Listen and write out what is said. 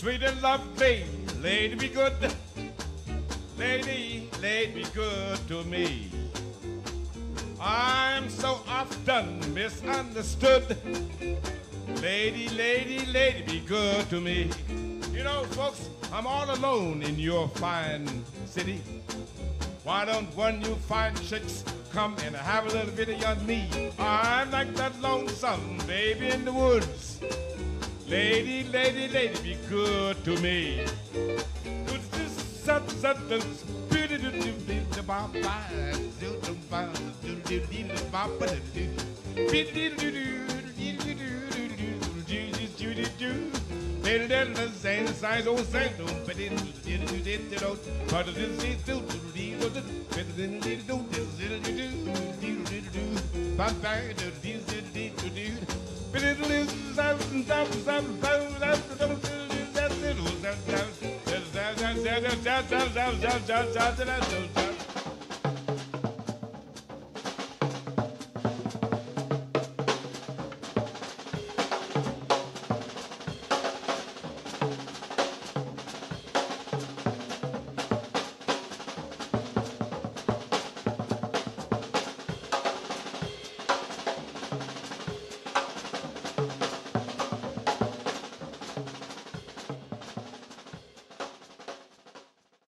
sweet and lovely, lady be good. Lady, be good to me. I'm so often misunderstood. Lady, be good to me. You know, folks, I'm all alone in your fine city. Why don't one you fine chicks come and have a little bit of me? I'm like that lonesome baby in the woods. Lady, be good to me.